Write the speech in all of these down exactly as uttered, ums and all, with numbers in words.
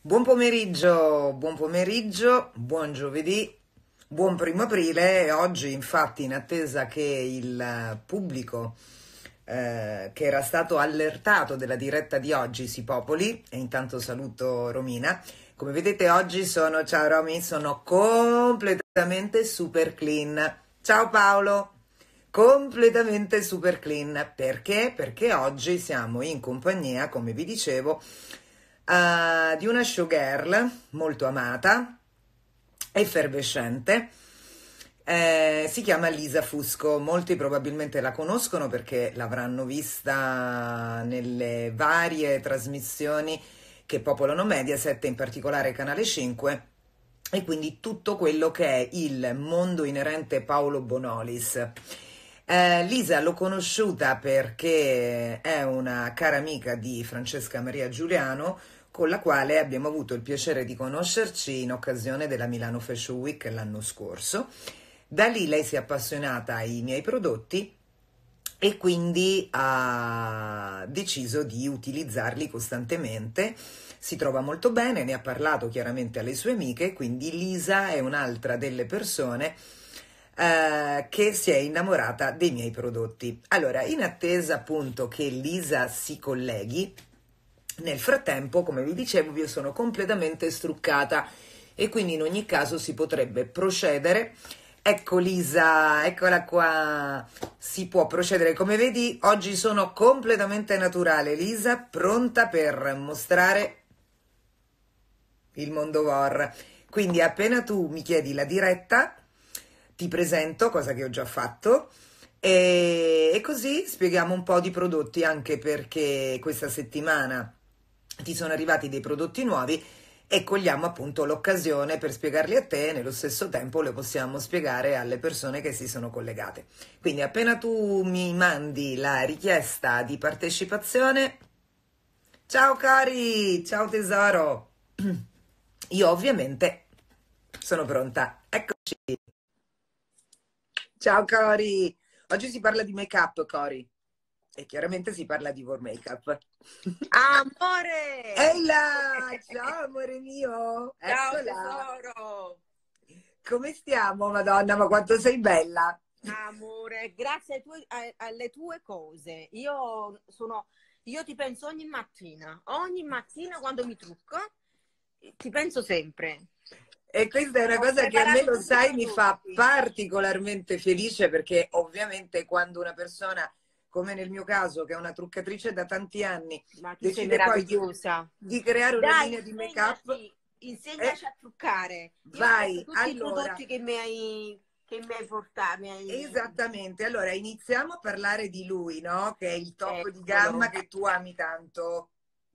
Buon pomeriggio, buon pomeriggio, buon giovedì, buon primo aprile. Oggi, infatti, in attesa che il pubblico eh, che era stato allertato della diretta di oggi si popoli, e intanto saluto Romina. Come vedete oggi sono, ciao Romy, sono completamente super clean. Ciao Paolo! Completamente super clean. Perché? Perché oggi siamo in compagnia, come vi dicevo, uh, di una showgirl molto amata, effervescente. Eh, si chiama Lisa Fusco. Molti probabilmente la conoscono perché l'avranno vista nelle varie trasmissioni che popolano Mediaset, in particolare Canale cinque, e quindi tutto quello che è il mondo inerente Paolo Bonolis. Eh, Lisa l'ho conosciuta perché è una cara amica di Francesca Maria Giuliano, con la quale abbiamo avuto il piacere di conoscerci in occasione della Milano Fashion Week l'anno scorso. Da lì lei si è appassionata ai miei prodotti e quindi ha deciso di utilizzarli costantemente. Si trova molto bene, ne ha parlato chiaramente alle sue amiche, quindi Lisa è un'altra delle persone eh, che si è innamorata dei miei prodotti. Allora, in attesa appunto che Lisa si colleghi, nel frattempo, come vi dicevo, io sono completamente struccata e quindi in ogni caso si potrebbe procedere. Ecco Lisa, eccola qua, si può procedere. Come vedi, oggi sono completamente naturale, Lisa, pronta per mostrare il mondo V O R. Quindi appena tu mi chiedi la diretta, ti presento, cosa che ho già fatto, e, e così spieghiamo un po' di prodotti, anche perché questa settimana ti sono arrivati dei prodotti nuovi e cogliamo appunto l'occasione per spiegarli a te e nello stesso tempo le possiamo spiegare alle persone che si sono collegate. Quindi appena tu mi mandi la richiesta di partecipazione, ciao cari, ciao tesoro, io ovviamente sono pronta, eccoci. Ciao Cori, oggi si parla di make up, Cori, e chiaramente si parla di Vor Makeup. Amore! Ehi là, ciao amore mio, Ciao eccola. tesoro! Come stiamo, Madonna, ma quanto sei bella. Amore, grazie ai tuoi- a- alle tue cose. Io sono, io ti penso ogni mattina, ogni mattina quando mi trucco, ti penso sempre. E questa è una Ho cosa che a me, preparato lo tutti i sai, mi fa prodotti. particolarmente felice, perché ovviamente quando una persona, come nel mio caso, che è una truccatrice da tanti anni, Ma tu sei decide poi di, meravigliosa. di creare una Dai, linea di make-up, insegnaci, insegnaci eh, a truccare. Io aspetto vai, tutti i allora. prodotti che mi hai, che mi hai portato. Mi hai... Esattamente, allora iniziamo a parlare di lui, no? Che è il top di gamma Eccolo. che tu ami tanto.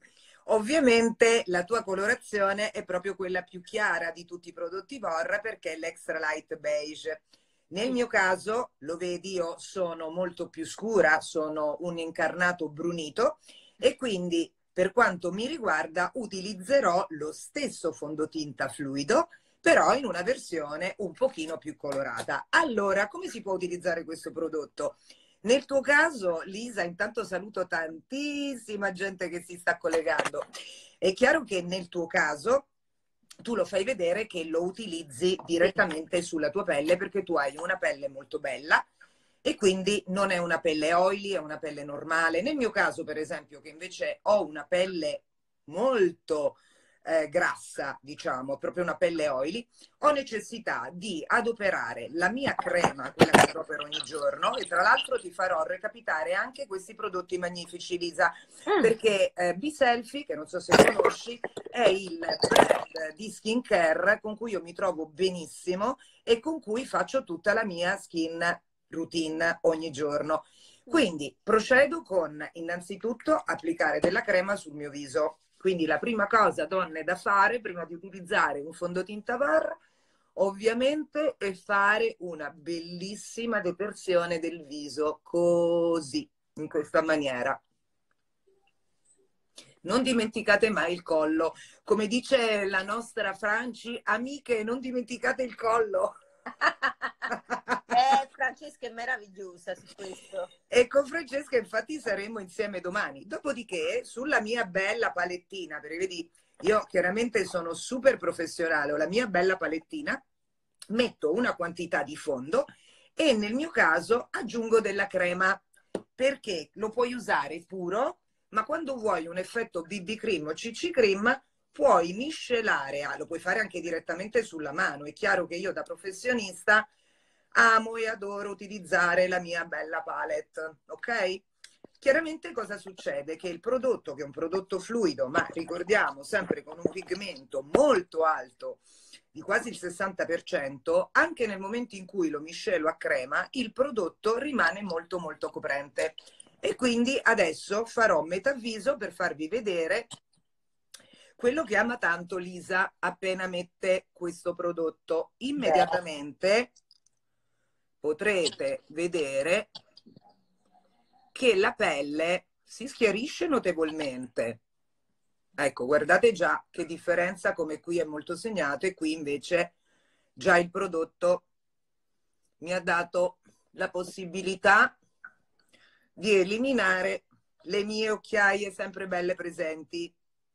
Ovviamente la tua colorazione è proprio quella più chiara di tutti i prodotti V O R, perché è l'extra light beige. Nel Sì. mio caso, lo vedi, io sono molto più scura, sono un incarnato brunito e quindi per quanto mi riguarda utilizzerò lo stesso fondotinta fluido, però in una versione un pochino più colorata. Allora, come si può utilizzare questo prodotto? Nel tuo caso, Lisa, intanto saluto tantissima gente che si sta collegando. È chiaro che nel tuo caso tu lo fai vedere che lo utilizzi Sì. direttamente sulla tua pelle, perché tu hai una pelle molto bella e quindi non è una pelle oily, è una pelle normale. Nel mio caso, per esempio, che invece ho una pelle molto eh, grassa, diciamo, proprio una pelle oily, ho necessità di adoperare la mia crema, quella che adopero ogni giorno, e tra l'altro ti farò recapitare anche questi prodotti magnifici, Lisa, Mm. perché eh, B-Selfie, che non so se conosci, è il brand di skincare con cui io mi trovo benissimo e con cui faccio tutta la mia skin routine ogni giorno. Quindi procedo con innanzitutto applicare della crema sul mio viso. Quindi la prima cosa, donne, da fare prima di utilizzare un fondotinta V A R, ovviamente, è fare una bellissima detersione del viso, così, in questa maniera. Non dimenticate mai il collo. Come dice la nostra Franci, amiche, non dimenticate il collo. Eh, Francesca è meravigliosa su questo. E con Francesca infatti saremo insieme domani. Dopodiché, sulla mia bella palettina, perché vedi Io chiaramente sono super professionale, ho la mia bella palettina, metto una quantità di fondo e nel mio caso aggiungo della crema, perché lo puoi usare puro, ma quando vuoi un effetto B B cream o C C cream puoi miscelare, ah, lo puoi fare anche direttamente sulla mano. È chiaro che io da professionista amo e adoro utilizzare la mia bella palette, ok? Chiaramente cosa succede? Che il prodotto, che è un prodotto fluido, ma ricordiamo sempre con un pigmento molto alto, di quasi il sessanta per cento, anche nel momento in cui lo miscelo a crema, il prodotto rimane molto molto coprente. E quindi adesso farò metà viso per farvi vedere quello che ama tanto Lisa appena mette questo prodotto. Immediatamente potrete vedere che la pelle si schiarisce notevolmente. Ecco, guardate già che differenza, come qui è molto segnato e qui invece già il prodotto mi ha dato la possibilità di eliminare le mie occhiaie sempre belle presenti.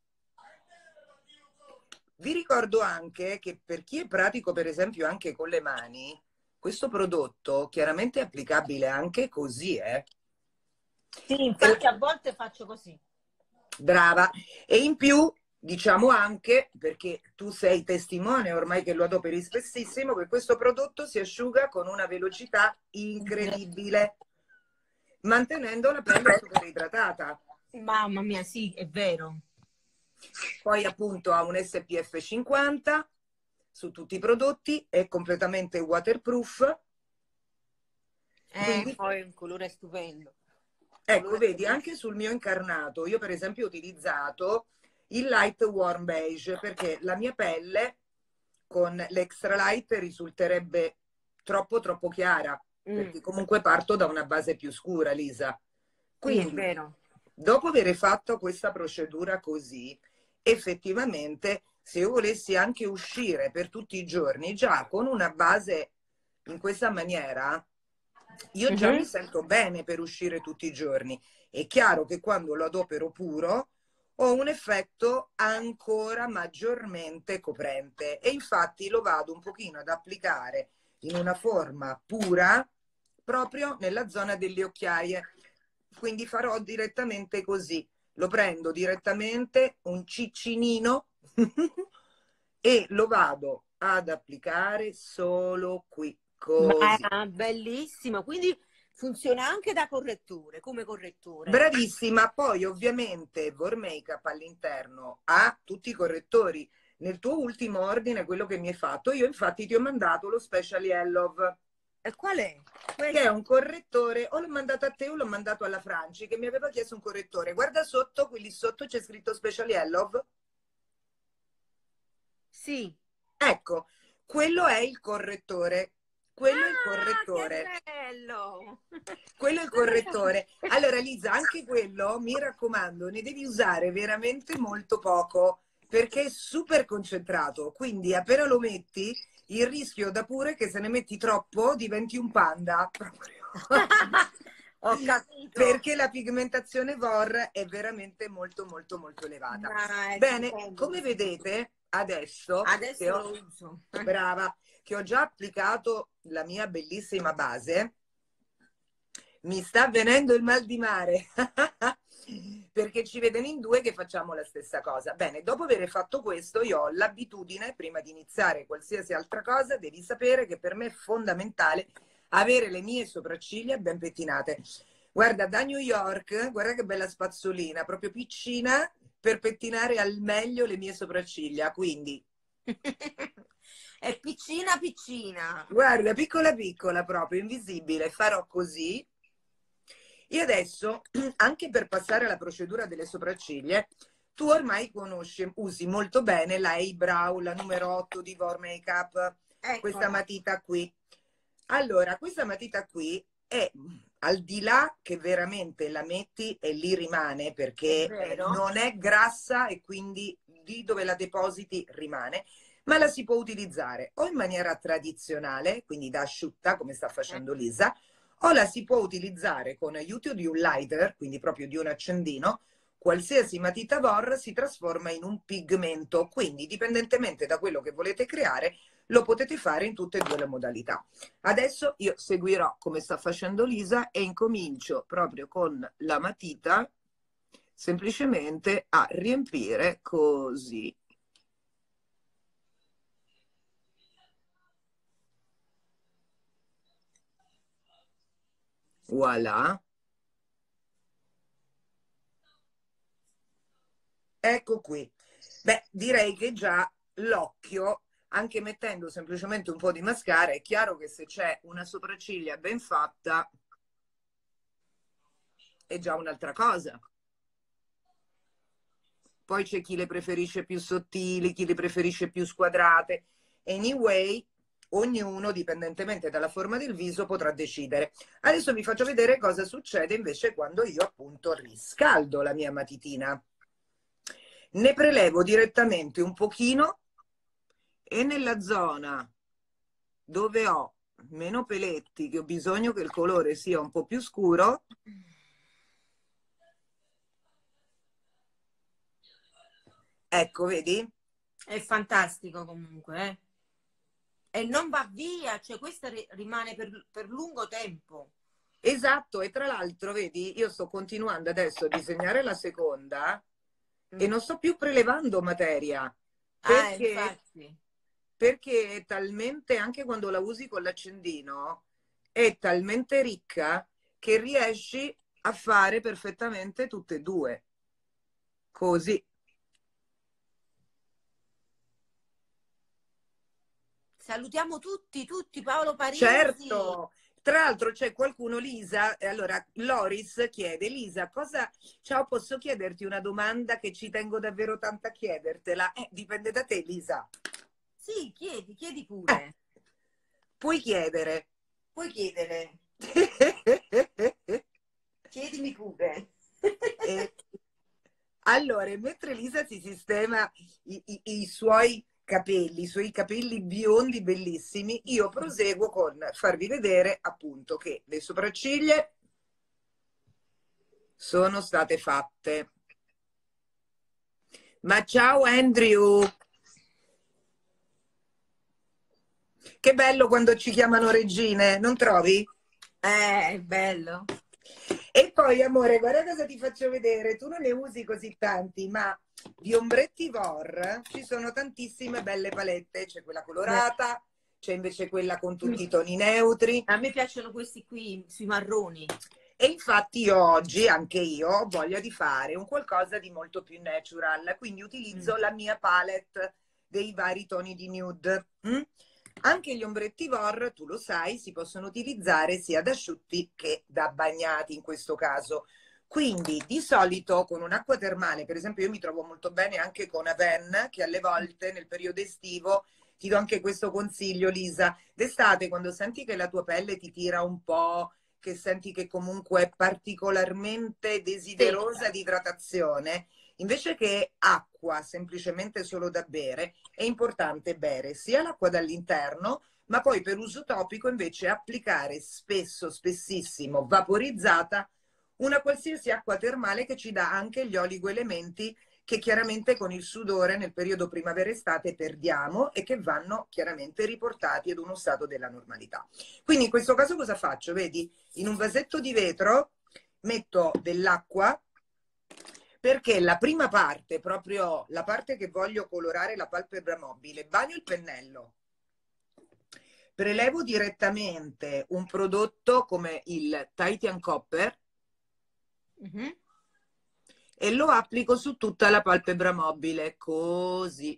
Vi ricordo anche che per chi è pratico, per esempio, anche con le mani, questo prodotto chiaramente è applicabile anche così, eh? Sì, infatti a volte faccio così. Brava. E in più diciamo anche, perché tu sei testimone ormai che lo adoperi spessissimo, che questo prodotto si asciuga con una velocità incredibile, mantenendo la pelle super idratata. Mamma mia, sì, è vero. Poi appunto ha un S P F cinquanta su tutti i prodotti, è completamente waterproof. Eh, Quindi, poi un colore stupendo. ecco, vedi, anche sul mio incarnato, io per esempio ho utilizzato il light warm beige perché la mia pelle con l'extra light risulterebbe troppo troppo chiara, Mm. perché comunque parto da una base più scura, Lisa. Quindi, sì, è vero. dopo aver fatto questa procedura così, effettivamente, se io volessi anche uscire per tutti i giorni, già con una base in questa maniera, io già Mm-hmm. mi sento bene per uscire tutti i giorni. È chiaro che quando lo adopero puro ho un effetto ancora maggiormente coprente e infatti lo vado un pochino ad applicare in una forma pura proprio nella zona delle occhiaie. Quindi farò direttamente così, lo prendo direttamente un ciccinino e lo vado ad applicare solo qui, così. Ma bellissimo, quindi funziona anche da correttore, come correttore. Bravissima, poi ovviamente Vor Makeup all'interno ha tutti i correttori. Nel tuo ultimo ordine, quello che mi hai fatto, io infatti ti ho mandato lo Special Yellow. E qual è? Che è un correttore, o l'ho mandato a te o l'ho mandato alla Franci, che mi aveva chiesto un correttore. Guarda sotto, qui lì sotto c'è scritto Special Yellow. Sì. Ecco, quello è il correttore. Quello ah, è il correttore. Che bello! Quello è il correttore. Allora, Lisa, anche quello, mi raccomando, ne devi usare veramente molto poco, perché è super concentrato. Quindi, appena lo metti, il rischio da pure che se ne metti troppo diventi un panda. Proprio. Ho capito. Perché la pigmentazione Vor è veramente molto, molto, molto elevata. Bene, stupendo. Come vedete, adesso, adesso che lo ho, uso. brava, che ho già applicato la mia bellissima base, mi sta venendo il mal di mare. Perché ci vedono in due che facciamo la stessa cosa. Bene, dopo aver fatto questo, io ho l'abitudine, prima di iniziare qualsiasi altra cosa, devi sapere che per me è fondamentale avere le mie sopracciglia ben pettinate. Guarda, da New York, guarda che bella spazzolina, proprio piccina, per pettinare al meglio le mie sopracciglia. Quindi è piccina piccina. Guarda, piccola piccola, proprio invisibile. Farò così. E adesso, anche per passare alla procedura delle sopracciglia, tu ormai conosci, usi molto bene la Eyebrow, la numero otto di Vor Makeup, ecco, questa matita qui. Allora, questa matita qui è, al di là che veramente la metti e lì rimane, perché è non è grassa e quindi lì dove la depositi rimane, ma la si può utilizzare o in maniera tradizionale, quindi da asciutta, come sta facendo Lisa, o la si può utilizzare con aiuto di un lighter, quindi proprio di un accendino, qualsiasi matita V O R si trasforma in un pigmento, quindi dipendentemente da quello che volete creare lo potete fare in tutte e due le modalità. Adesso io seguirò come sta facendo Lisa e incomincio proprio con la matita semplicemente a riempire così. Voilà. Ecco qui. Beh, direi che già l'occhio, anche mettendo semplicemente un po' di mascara, è chiaro che se c'è una sopracciglia ben fatta è già un'altra cosa. Poi c'è chi le preferisce più sottili, chi le preferisce più squadrate. Anyway, ognuno, dipendentemente dalla forma del viso, potrà decidere. Adesso vi faccio vedere cosa succede invece quando io appunto riscaldo la mia matitina. Ne prelevo direttamente un pochino e nella zona dove ho meno peletti, che ho bisogno che il colore sia un po' più scuro, ecco, vedi? È fantastico comunque, eh? E non va via, cioè questa rimane per, per lungo tempo. Esatto, e tra l'altro, vedi, io sto continuando adesso a disegnare la seconda mm. e non sto più prelevando materia, perché, ah, infatti. perché è talmente, anche quando la usi con l'accendino, è talmente ricca che riesci a fare perfettamente tutte e due. Così. Salutiamo tutti, tutti, Paolo Parisi. Certo, tra l'altro c'è qualcuno, Lisa, allora Loris chiede, Lisa, cosa, ciao, posso chiederti una domanda che ci tengo davvero tanto a chiedertela? Eh, dipende da te, Lisa. Sì, chiedi, chiedi pure. Eh, puoi chiedere. Puoi chiedere. Chiedimi pure. eh, allora, mentre Lisa si sistema i, i, i suoi capelli, i suoi capelli biondi bellissimi, io proseguo con farvi vedere appunto che le sopracciglia sono state fatte. Ma ciao Andrew! Che bello quando ci chiamano regine, non trovi? Eh, è bello. E poi, amore, guarda cosa ti faccio vedere. Tu non ne usi così tanti, ma di ombretti V O R ci sono tantissime belle palette. C'è quella colorata, c'è invece quella con tutti i toni neutri. A me piacciono questi qui, sui marroni. E infatti io oggi, anche io, ho voglia di fare un qualcosa di molto più natural. Quindi utilizzo mm. la mia palette dei vari toni di nude. Mm? Anche gli ombretti V O R, tu lo sai, si possono utilizzare sia da asciutti che da bagnati in questo caso. Quindi di solito con un'acqua termale, per esempio io mi trovo molto bene anche con Aven, che alle volte nel periodo estivo, ti do anche questo consiglio Lisa, d'estate quando senti che la tua pelle ti tira un po', che senti che comunque è particolarmente desiderosa di idratazione, invece che acqua semplicemente solo da bere, è importante bere sia l'acqua dall'interno, ma poi per uso topico invece applicare spesso, spessissimo, vaporizzata, una qualsiasi acqua termale che ci dà anche gli oligoelementi che chiaramente con il sudore nel periodo primavera-estate perdiamo e che vanno chiaramente riportati ad uno stato della normalità. Quindi in questo caso cosa faccio? Vedi, in un vasetto di vetro metto dell'acqua, perché la prima parte, proprio la parte che voglio colorare la palpebra mobile, bagno il pennello, prelevo direttamente un prodotto come il Titian Copper mm-hmm. e lo applico su tutta la palpebra mobile, così,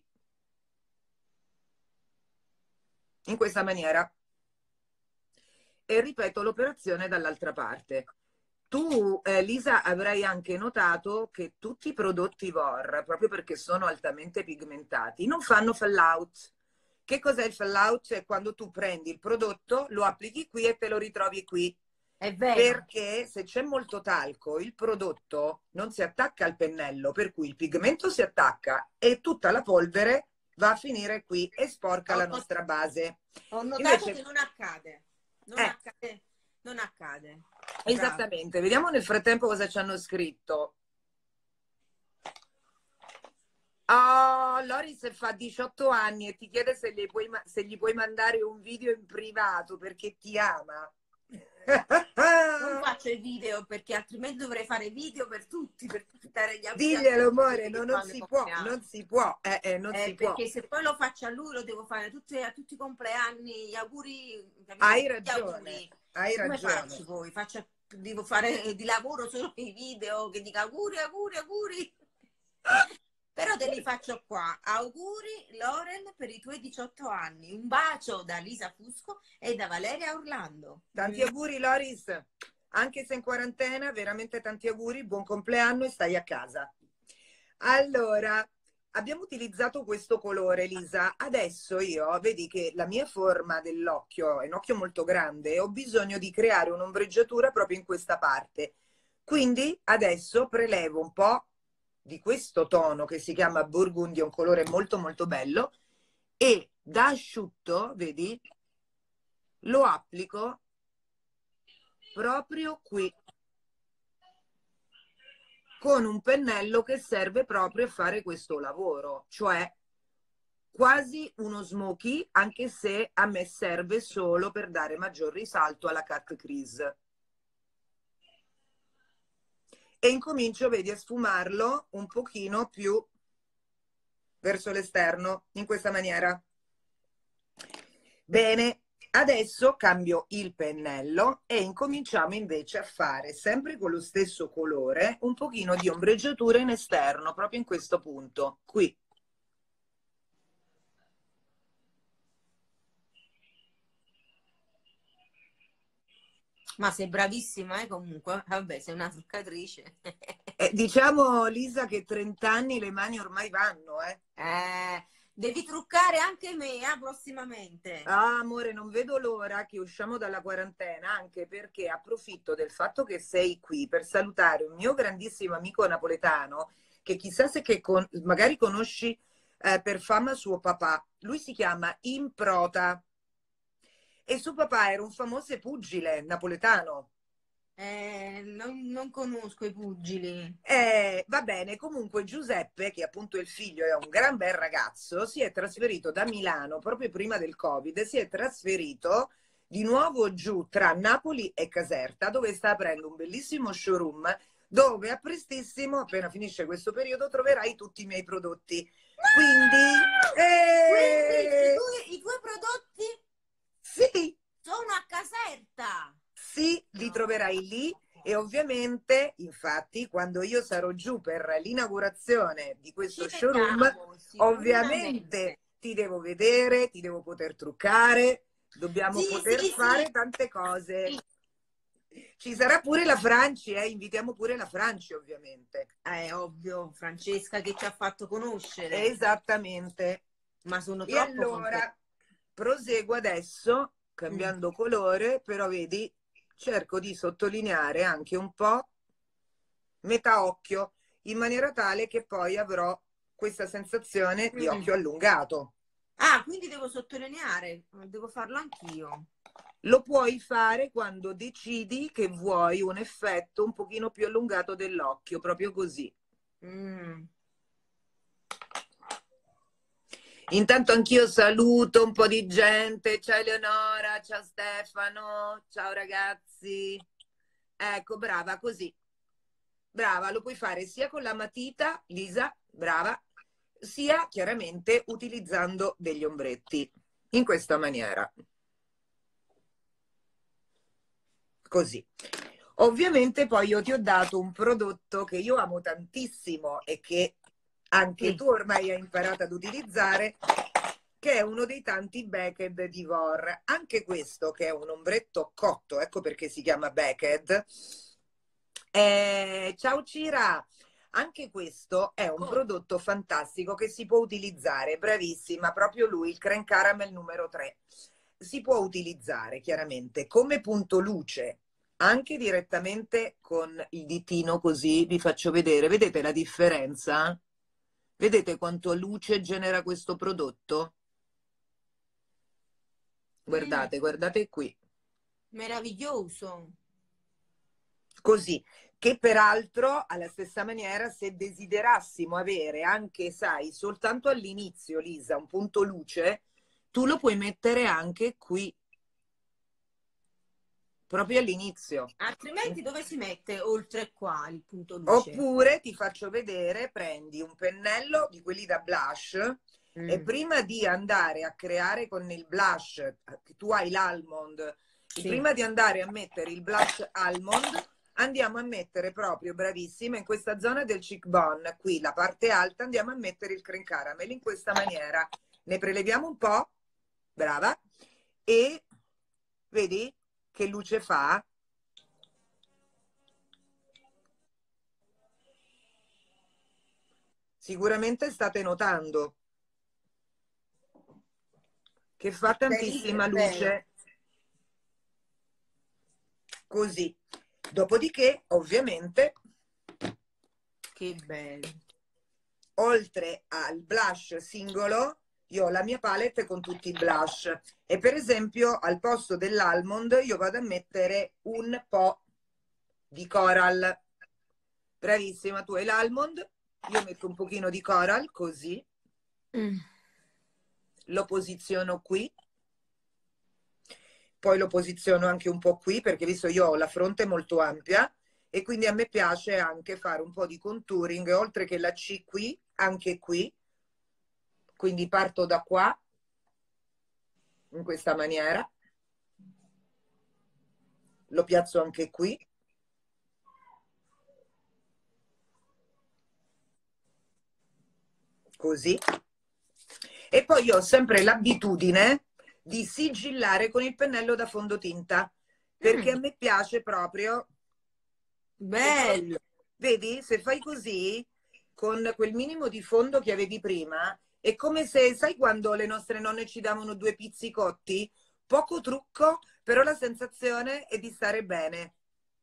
in questa maniera, e ripeto l'operazione dall'altra parte. Tu, eh, Lisa, avrai anche notato che tutti i prodotti V O R, proprio perché sono altamente pigmentati, non fanno fallout. Che cos'è il fallout? È quando tu prendi il prodotto, lo applichi qui e te lo ritrovi qui. È vero. Perché se c'è molto talco, il prodotto non si attacca al pennello, per cui il pigmento si attacca e tutta la polvere va a finire qui e sporca ho la nostra base. Ho notato Invece... che non accade. Non eh. accade. Non accade. Esattamente, vediamo nel frattempo cosa ci hanno scritto. Oh, Loris fa diciotto anni e ti chiede se gli puoi, ma- se gli puoi mandare un video in privato perché ti ama. Non faccio i video perché altrimenti dovrei fare video per tutti, per dare gli auguri a Diglielo, tutti amore, quelli no, che non fanno i si può, compleanni. non si può, eh, eh, non si Eh, può. perché se poi lo faccio a lui lo devo fare tutti, a tutti i compleanni, gli auguri, capito? Hai Tutti gli ragione, auguri. hai Come ragione. faccio poi? Faccio, devo fare di lavoro solo i video che dica auguri, auguri, auguri. Però te li faccio qua. Auguri Loren per i tuoi diciotto anni. Un bacio da Lisa Fusco e da Valeria Orlando. Tanti auguri, Loris, anche se in quarantena, veramente tanti auguri, buon compleanno e stai a casa. Allora, abbiamo utilizzato questo colore, Lisa. Adesso io, vedi che la mia forma dell'occhio è un occhio molto grande e ho bisogno di creare un'ombreggiatura proprio in questa parte. Quindi adesso prelevo un po' di questo tono che si chiama Burgundy, un colore molto molto bello, e da asciutto, vedi, lo applico proprio qui con un pennello che serve proprio a fare questo lavoro, cioè quasi uno smoky, anche se a me serve solo per dare maggior risalto alla cut crease. E incomincio, vedi, a sfumarlo un pochino più verso l'esterno, in questa maniera. Bene, adesso cambio il pennello e incominciamo invece a fare, sempre con lo stesso colore, un pochino di ombreggiatura in esterno, proprio in questo punto, qui. Ma sei bravissima, eh, comunque. Vabbè, sei una truccatrice. Eh, diciamo, Lisa, che trenta anni le mani ormai vanno, eh. Eh, devi truccare anche me, eh, prossimamente. Ah, amore, non vedo l'ora che usciamo dalla quarantena, anche perché approfitto del fatto che sei qui per salutare un mio grandissimo amico napoletano, che chissà se che con- magari conosci eh, per fama suo papà. Lui si chiama Improta e suo papà era un famoso pugile napoletano. Eh, non, non conosco i pugili. Eh, va bene, comunque Giuseppe, che appunto è il figlio, è un gran bel ragazzo, si è trasferito da Milano proprio prima del Covid, si è trasferito di nuovo giù tra Napoli e Caserta, dove sta aprendo un bellissimo showroom dove a prestissimo, appena finisce questo periodo, troverai tutti i miei prodotti. Quindi, Quindi i eh, tuoi, i tuoi prodotti sì, sono a Caserta. sì, li No. troverai lì. E ovviamente, infatti, quando io sarò giù per l'inaugurazione di Ci questo showroom, vediamo, sicuramente. ovviamente ti devo vedere, ti devo poter truccare, dobbiamo Sì, poter sì, sì. fare tante cose. Ci sarà pure la Franci, eh? Invitiamo pure la Franci, ovviamente. È ovvio, Francesca che ci ha fatto conoscere, Esattamente. ma sono E troppo contenta. allora proseguo adesso, Mm. cambiando colore, però vedi, cerco di sottolineare anche un po' metà occhio, in maniera tale che poi avrò questa sensazione di Mm. occhio allungato. Ah, quindi devo sottolineare, devo farlo anch'io. Lo puoi fare quando decidi che vuoi un effetto un pochino più allungato dell'occhio, proprio così. Mm. Intanto anch'io saluto un po' di gente. Ciao Eleonora, ciao Stefano, ciao ragazzi. Ecco, brava, così. Brava, lo puoi fare sia con la matita, Lisa, brava, sia chiaramente utilizzando degli ombretti, in questa maniera. Così. Ovviamente poi io ti ho dato un prodotto che io amo tantissimo e che anche Sì. tu ormai hai imparato ad utilizzare, che è uno dei tanti Becked di Vor. Anche questo, che è un ombretto cotto, ecco perché si chiama Becked. Eh, ciao Cira, anche questo è un prodotto fantastico che si può utilizzare, bravissima, proprio lui, il Creme Caramel numero tre. Si può utilizzare chiaramente come punto luce, anche direttamente con il ditino, così vi faccio vedere. Vedete la differenza? Vedete quanto luce genera questo prodotto? Mm. Guardate, guardate qui. Meraviglioso. Così che peraltro alla stessa maniera, se desiderassimo avere anche, sai, soltanto all'inizio, Lisa, un punto luce, tu lo puoi mettere anche qui, proprio all'inizio. Altrimenti dove si mette oltre qua il punto luce? Oppure ti faccio vedere, prendi un pennello di quelli da blush mm. e prima di andare a creare con il blush, tu hai l'almond, sì. prima di andare a mettere il blush almond, andiamo a mettere proprio, bravissima, in questa zona del cheekbone, qui la parte alta, andiamo a mettere il cream caramel in questa maniera. Ne preleviamo un po', brava, e vedi che luce fa? Sicuramente state notando che fa tantissima luce. Così. Dopodiché, ovviamente, che bello. Oltre al blush singolo, io ho la mia palette con tutti i blush e per esempio al posto dell'almond io vado a mettere un po' di coral. Bravissima, tu hai l'almond, io metto un pochino di coral così, mm. lo posiziono qui, poi lo posiziono anche un po' qui perché visto io ho la fronte molto ampia e quindi a me piace anche fare un po' di contouring, oltre che la C qui, anche qui, quindi parto da qua, in questa maniera, lo piazzo anche qui, così, e poi io ho sempre l'abitudine di sigillare con il pennello da fondotinta, perché mm. a me piace proprio, bello, vedi, se fai così, con quel minimo di fondo che avevi prima, è come se, sai quando le nostre nonne ci davano due pizzicotti? Poco trucco, però la sensazione è di stare bene.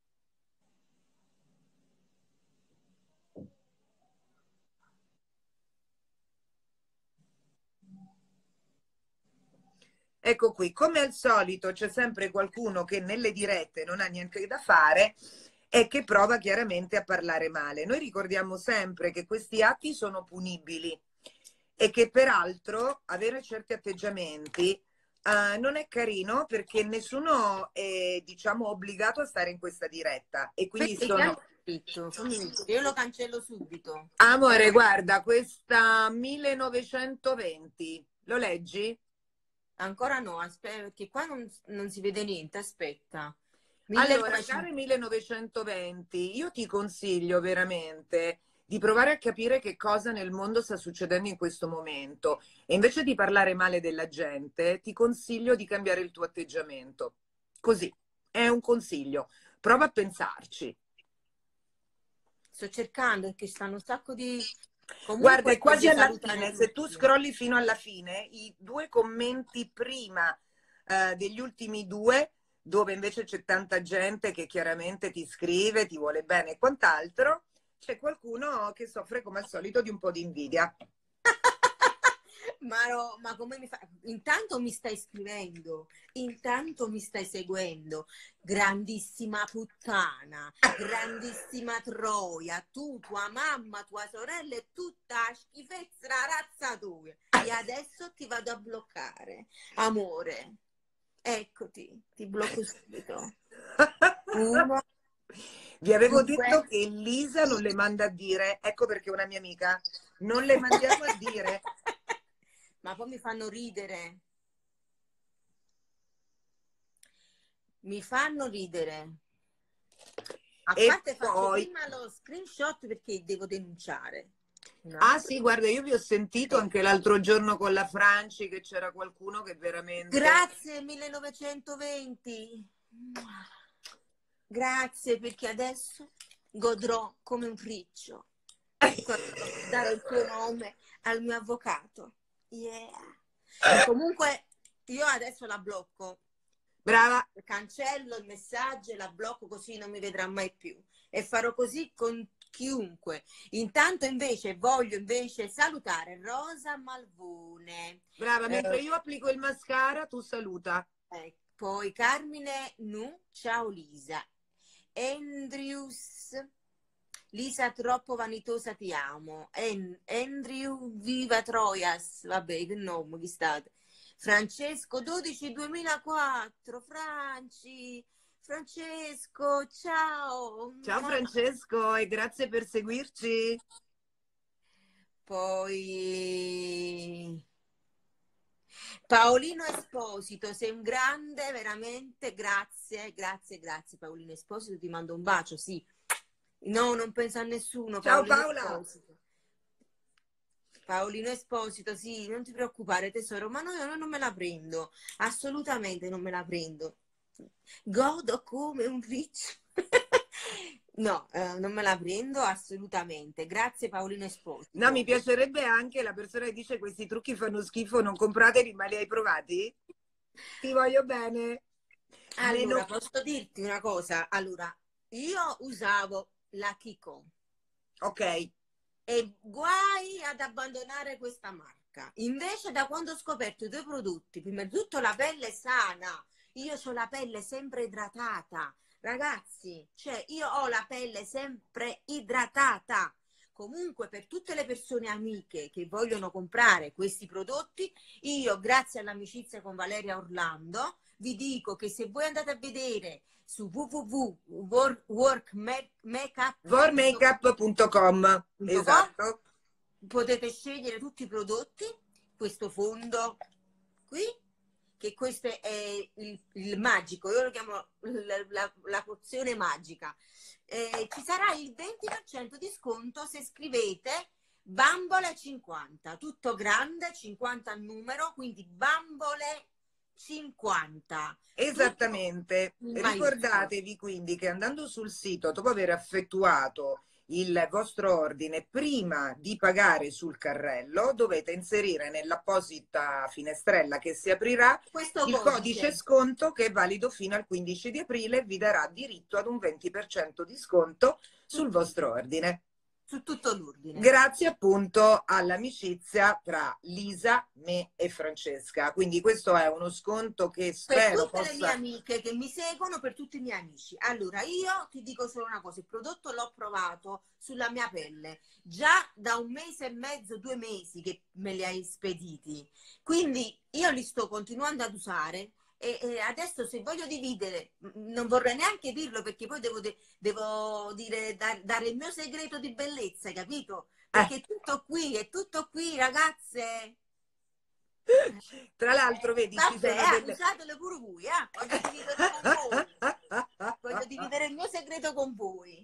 Ecco qui, come al solito c'è sempre qualcuno che nelle dirette non ha niente da fare e che prova chiaramente a parlare male. Noi ricordiamo sempre che questi atti sono punibili e che peraltro avere certi atteggiamenti uh, non è carino perché nessuno è, diciamo, obbligato a stare in questa diretta e quindi perché sono... Io lo cancello subito. Amore, guarda, questa millenovecentoventi, lo leggi? Ancora no, aspetta, perché qua non, non si vede niente, aspetta. Allora, cari millenovecentoventi, io ti consiglio veramente di provare a capire che cosa nel mondo sta succedendo in questo momento e invece di parlare male della gente, ti consiglio di cambiare il tuo atteggiamento. Così, è un consiglio. Prova a pensarci. Sto cercando perché stanno un sacco di... Comunque, guarda, è quasi alla fine, se tu scrolli fino alla fine, i due commenti prima eh, degli ultimi due, dove invece c'è tanta gente che chiaramente ti scrive, ti vuole bene e quant'altro, c'è qualcuno che soffre come al solito di un po' di invidia. Ma, no, ma come mi fa? Intanto mi stai scrivendo, intanto mi stai seguendo, grandissima puttana, grandissima troia, tu, tua mamma, tua sorella e tutta la schifezza, la razza tua. E adesso ti vado a bloccare, amore. Eccoti, ti blocco subito. Uno. Vi avevo detto che Lisa non le manda a dire, ecco perché è una mia amica, non le mandiamo a dire. Ma poi mi fanno ridere. Mi fanno ridere. A e parte poi... faccio prima lo screenshot perché devo denunciare. No. Ah sì, guarda, io vi ho sentito anche l'altro giorno con la Franci che c'era qualcuno che veramente... Grazie millenovecentoventi. Grazie perché adesso godrò come un riccio. Darò il tuo nome al mio avvocato. Yeah. Comunque io adesso la blocco. Brava. Cancello il messaggio e la blocco così non mi vedrà mai più. E farò così con chiunque. Intanto invece voglio invece salutare Rosa Malvone. Brava, mentre eh, io applico il mascara tu saluta. Eh, poi Carmine Nu, ciao Lisa. Andrews, Lisa troppo vanitosa ti amo. En- Andrew Viva Troias, vabbè che nome chi state. Francesco dodici duemilaquattro, Franci, Francesco, ciao. Ciao Francesco e grazie per seguirci. Poi Paolino Esposito, sei un grande, veramente, grazie, grazie, grazie Paolino Esposito, ti mando un bacio, sì. No, non penso a nessuno, Ciao Paolino Paola. Esposito. Paolino Esposito, sì, non ti preoccupare tesoro, ma no, io non me la prendo, assolutamente non me la prendo. Godo come un riccio. No, eh, non me la prendo assolutamente. Grazie Paolino No, mi Esposito. piacerebbe anche la persona che dice questi trucchi fanno schifo, non comprateli, ma li hai provati? Ti voglio bene. Allora, Meno... posso dirti una cosa? Allora, io usavo la Kiko Ok. e guai ad abbandonare questa marca. Invece, da quando ho scoperto i due prodotti, prima di tutto la pelle sana, io ho la pelle sempre idratata. Ragazzi, cioè io ho la pelle sempre idratata. Comunque, per tutte le persone amiche che vogliono comprare questi prodotti, io, grazie all'amicizia con Valeria Orlando, vi dico che se voi andate a vedere su w w w punto work makeup vormakeup punto com. punto com Esatto. potete scegliere tutti i prodotti, questo fondo qui, che questo è il, il magico, io lo chiamo la, la, la pozione magica. Eh, ci sarà il venti per cento di sconto se scrivete Bambole cinquanta, tutto grande, cinquanta al numero, quindi Bambole cinquanta, tutto Esattamente. in maiuscolo. Ricordatevi quindi che andando sul sito, dopo aver effettuato il vostro ordine, prima di pagare sul carrello, dovete inserire nell'apposita finestrella che si aprirà Questo il codice codice sconto che è valido fino al quindici di aprile e vi darà diritto ad un venti per cento di sconto su, sul vostro ordine. su tutto l'ordine. Grazie appunto all'amicizia tra Lisa, me e Francesca. Quindi questo è uno sconto che Per spero tutte le mie possa... amiche che mi seguono, per tutti i miei amici. Allora, io ti dico solo una cosa, il prodotto l'ho provato sulla mia pelle già da un mese e mezzo, due mesi che me li hai spediti. Quindi io li sto continuando ad usare e, e adesso se voglio dividere, m- non vorrei neanche dirlo perché poi devo, de- devo dire, dar- dare il mio segreto di bellezza, capito? Eh, Perché è tutto qui, è tutto qui, ragazze. tra l'altro, Eh, vedi, ci vabbè, sono eh, delle... usatelo pure voi, eh. Voglio dividerlo con voi. Voglio dividere il mio segreto con voi.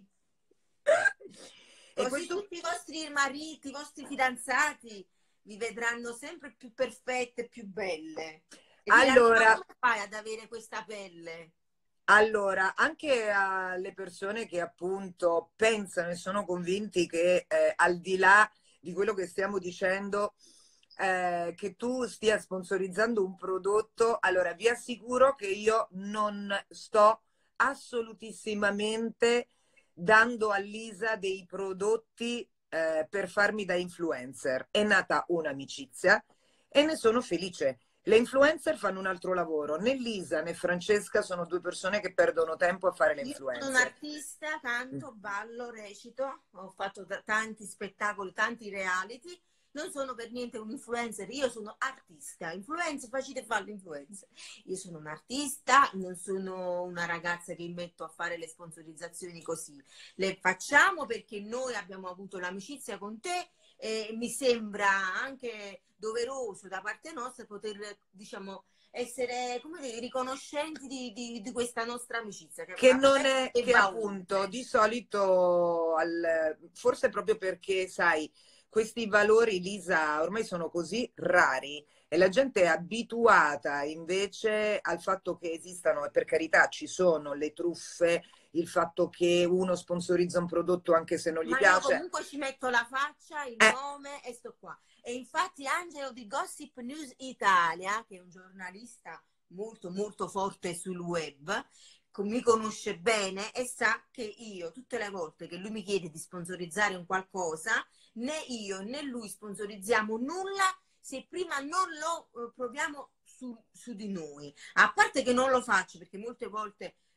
E Così questo... tutti i vostri mariti, i vostri fidanzati vi vedranno sempre più perfette, più belle. E diranno, ma Allora, come fai ad avere questa pelle? allora, anche alle persone che appunto pensano e sono convinti che eh, al di là di quello che stiamo dicendo, eh, che tu stia sponsorizzando un prodotto, allora vi assicuro che io non sto assolutissimamente dando a Lisa dei prodotti eh, per farmi da influencer. È nata un'amicizia e ne sono felice. Le influencer fanno un altro lavoro. Né Lisa né Francesca sono due persone che perdono tempo a fare le Io sono influencer. un'artista, canto, ballo, recito, ho fatto t- tanti spettacoli, tanti reality. Non sono per niente un influencer, io sono artista. Influencer, facile fare l'influencer. Io sono un artista, non sono una ragazza che metto a fare le sponsorizzazioni così. Le facciamo perché noi abbiamo avuto l'amicizia con te e mi sembra anche doveroso da parte nostra poter, diciamo, essere come dire, riconoscenti di, di, di questa nostra amicizia che, Che non affetto è che che va appunto oltre. di solito, al, forse proprio perché, sai, questi valori, Lisa, ormai sono così rari e la gente è abituata invece al fatto che esistano, e per carità ci sono le truffe, il fatto che uno sponsorizza un prodotto anche se non gli Ma io piace. comunque ci metto la faccia, il Eh, nome e sto qua. E infatti Angelo di Gossip News Italia, che è un giornalista molto molto forte sul web, co- mi conosce bene e sa che io tutte le volte che lui mi chiede di sponsorizzare un qualcosa, né io né lui sponsorizziamo nulla se prima non lo eh, proviamo su, su di noi. A parte che non lo faccio perché molte volte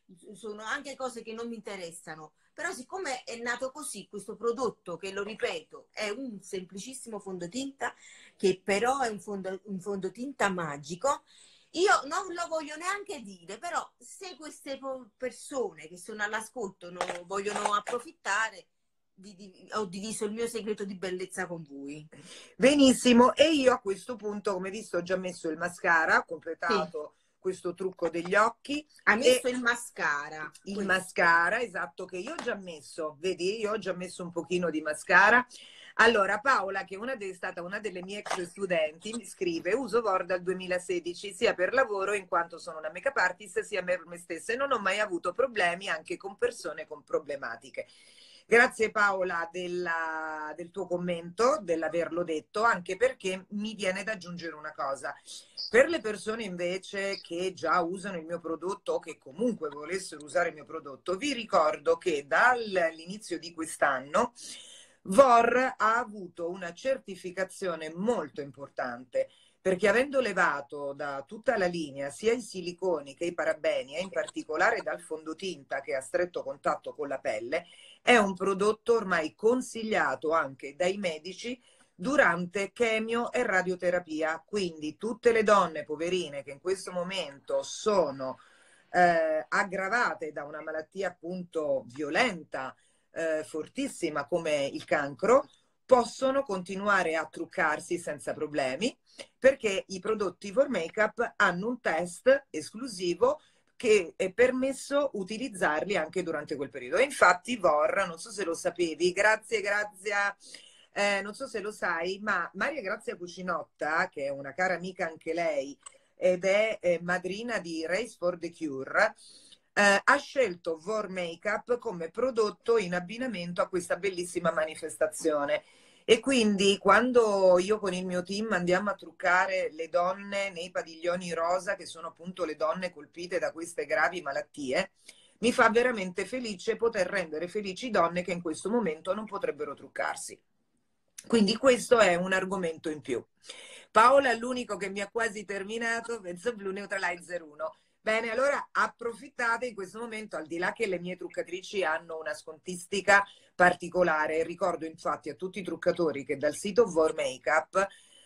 sono anche cose che non mi interessano. Però siccome è nato così questo prodotto, che lo ripeto, è un semplicissimo fondotinta, che però è un, fondo, un fondotinta magico, io non lo voglio neanche dire, però se queste persone che sono all'ascolto non vogliono approfittare, di, di, ho diviso il mio segreto di bellezza con voi. Benissimo, e io a questo punto, come visto, ho già messo il mascara, ho completato Sì. questo trucco degli occhi. Ha messo il mascara. Il questo. mascara, esatto, che io ho già messo, vedi, io ho già messo un pochino di mascara. Allora, Paola, che una de- è stata una delle mie ex studenti, mi scrive: uso Vor dal duemilasedici sia per lavoro in quanto sono una make-up artist sia per me stessa e non ho mai avuto problemi anche con persone con problematiche. Grazie Paola della, del tuo commento, dell'averlo detto, anche perché mi viene da aggiungere una cosa. Per le persone invece che già usano il mio prodotto o che comunque volessero usare il mio prodotto, vi ricordo che dall'inizio di quest'anno Vor ha avuto una certificazione molto importante, perché avendo levato da tutta la linea sia i siliconi che i parabeni e in particolare dal fondotinta che ha stretto contatto con la pelle, è un prodotto ormai consigliato anche dai medici durante chemio e radioterapia. Quindi tutte le donne poverine che in questo momento sono eh, aggravate da una malattia appunto violenta, eh, fortissima come il cancro, possono continuare a truccarsi senza problemi, perché i prodotti For Makeup hanno un test esclusivo che è permesso utilizzarli anche durante quel periodo. E infatti Vor, non so se lo sapevi, grazie, grazie, eh, non so se lo sai, ma Maria Grazia Cucinotta, che è una cara amica anche lei, ed è eh, madrina di Race for the Cure, eh, ha scelto Vor Makeup come prodotto in abbinamento a questa bellissima manifestazione. E quindi quando io con il mio team andiamo a truccare le donne nei padiglioni rosa, che sono appunto le donne colpite da queste gravi malattie, mi fa veramente felice poter rendere felici donne che in questo momento non potrebbero truccarsi. Quindi questo è un argomento in più. Paola, l'unico che mi ha quasi terminato, Vezzo Blue Neutralizer uno. Bene, allora approfittate in questo momento, al di là che le mie truccatrici hanno una scontistica particolare. Ricordo infatti a tutti i truccatori che dal sito Vor Makeup,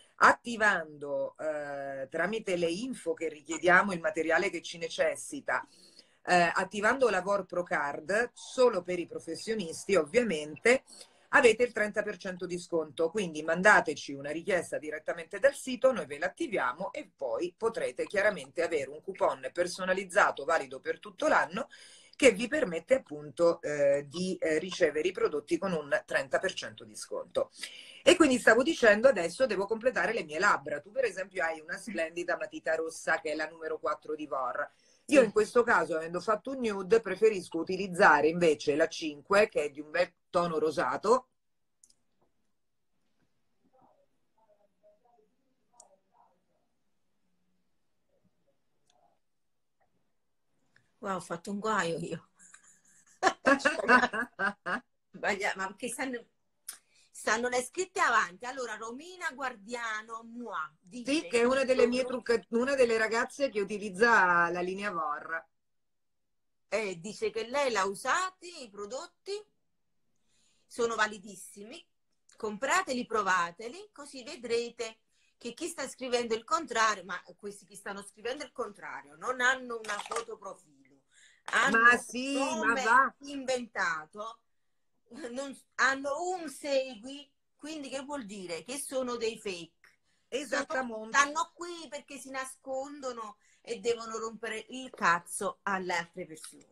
attivando eh, tramite le info che richiediamo il materiale che ci necessita, eh, attivando la Vor Pro Card, solo per i professionisti ovviamente, avete il trenta per cento di sconto. Quindi mandateci una richiesta direttamente dal sito, noi ve l'attiviamo e poi potrete chiaramente avere un coupon personalizzato valido per tutto l'anno che vi permette appunto eh, di eh, ricevere i prodotti con un trenta per cento di sconto. E quindi stavo dicendo, adesso devo completare le mie labbra. Tu per esempio hai una splendida matita rossa che è la numero quattro di Vor. Io in questo caso, avendo fatto un nude, preferisco utilizzare invece la cinque, che è di un bel tono rosato. Wow, ho fatto un guaio io. Sbagliato, ma perché stanno, stanno le scritte avanti. Allora, Romina Guardiano Mua dice Sì, che è una delle mie trucca, una delle ragazze che utilizza la linea Vor. Eh, dice che lei l'ha usati, i prodotti sono validissimi, comprateli, provateli, così vedrete che chi sta scrivendo il contrario, ma questi che stanno scrivendo il contrario, non hanno una foto profilo, hanno Ma sì, un ma nome va. inventato, non, hanno un segui, quindi che vuol dire? Che sono dei fake. Sono, Esattamente. stanno qui perché si nascondono e devono rompere il cazzo alle altre persone.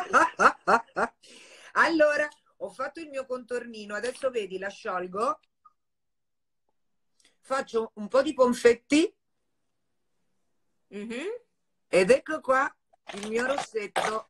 Allora, ho fatto il mio contornino, adesso vedi, la sciolgo, faccio un po' di confetti Mm-hmm. ed ecco qua il mio rossetto.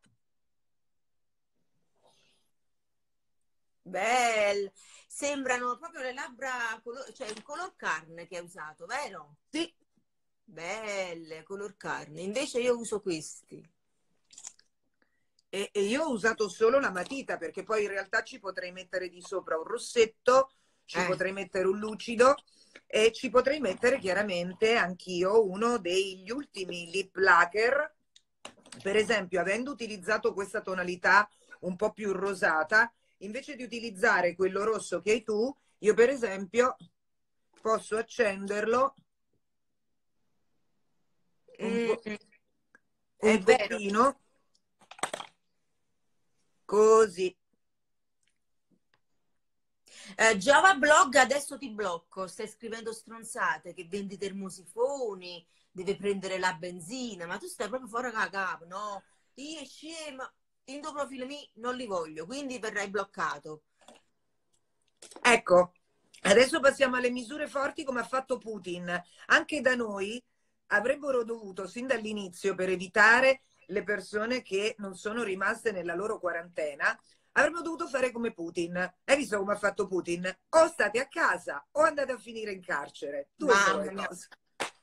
Bello, sembrano proprio le labbra, color, cioè un color carne che hai usato, vero? Sì. Belle, color carne. Invece io uso questi. E, e io ho usato solo la matita perché poi in realtà ci potrei mettere di sopra un rossetto, ci Eh. potrei mettere un lucido e ci potrei mettere chiaramente anch'io uno degli ultimi lip lacquer per esempio, avendo utilizzato questa tonalità un po' più rosata, invece di utilizzare quello rosso che hai tu, io per esempio posso accenderlo un Mm, po', è un vero. pochino così. Eh, Java Blog, adesso ti blocco, stai scrivendo stronzate, che vendi termosifoni, deve prendere la benzina, ma tu stai proprio fuori da capo, no? Io scema, in tuo profilo mi non li voglio, quindi verrai bloccato. Ecco, adesso passiamo alle misure forti come ha fatto Putin. Anche da noi avrebbero dovuto, sin dall'inizio, per evitare le persone che non sono rimaste nella loro quarantena, avrebbero dovuto fare come Putin. Hai visto come ha fatto Putin? O state a casa o andate a finire in carcere. Due solo Mamma le mia. cose.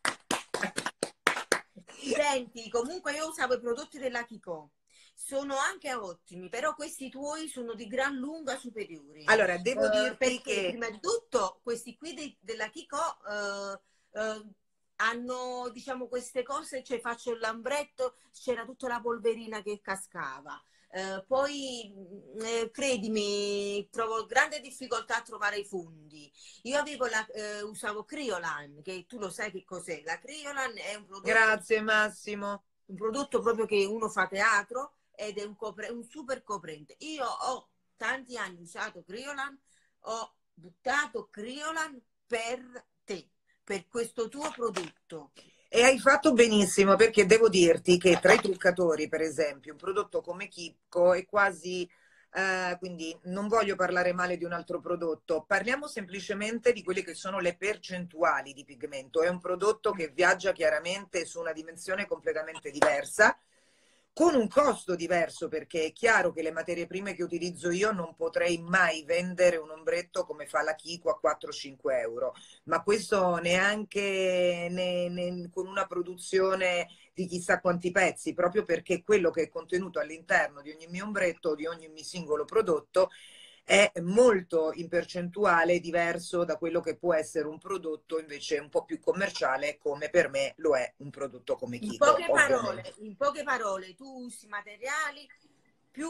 Senti, comunque io usavo i prodotti della Kiko, sono anche ottimi, però questi tuoi sono di gran lunga superiori. Allora, devo Eh, dirti perché che prima di tutto questi qui dei- della Kiko eh, eh, hanno, diciamo, queste cose, cioè faccio il lambretto, c'era tutta la polverina che cascava. Eh, poi, mh, eh, credimi, trovo grande difficoltà a trovare i fondi. Io avevo la, eh, usavo Criolan, che tu lo sai che cos'è. La Criolan è un prodotto, grazie Massimo. un prodotto proprio che uno fa teatro ed è un, copre, un super coprente. Io ho tanti anni usato Criolan, ho buttato Criolan per te, per questo tuo prodotto. E hai fatto benissimo perché devo dirti che tra i truccatori, per esempio, un prodotto come Kipco è quasi, eh, quindi non voglio parlare male di un altro prodotto, parliamo semplicemente di quelle che sono le percentuali di pigmento. È un prodotto che viaggia chiaramente su una dimensione completamente diversa, con un costo diverso, perché è chiaro che le materie prime che utilizzo io non potrei mai vendere un ombretto come fa la Kiko a quattro-cinque euro, ma questo neanche ne, ne, con una produzione di chissà quanti pezzi, proprio perché quello che è contenuto all'interno di ogni mio ombretto, di ogni mio singolo prodotto, è molto in percentuale diverso da quello che può essere un prodotto invece un po' più commerciale, come per me lo è un prodotto come In Kiko, poche ovviamente. parole, in poche parole, tu usi materiali più,